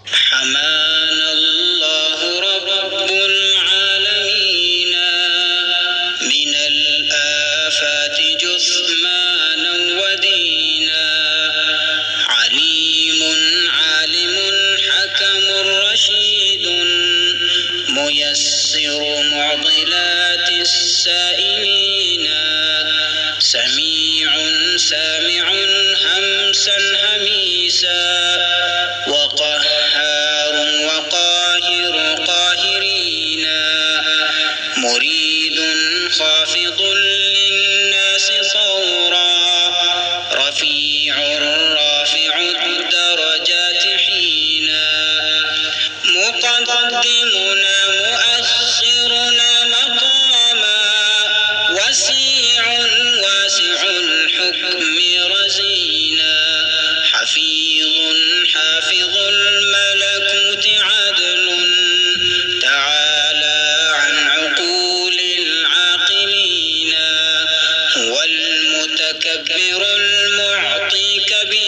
حمانا الله رب العالمين من الآفات جثمانا ودينا. عليم عالم حكم رشيد ميسر معضلات السائلين. سميع سامع همسا هميسا وقهار وقاهر قاهرين. مريد خافض للناس صورا رفيع رافع الدرجات حينا. مقدمنا مؤخرنا مقاما وسيع واسع الحكم رزينا. حفيظ حافظ الملكوت عدل تعالى عن عقول العاقلين. هو المتكبر المعطي كبير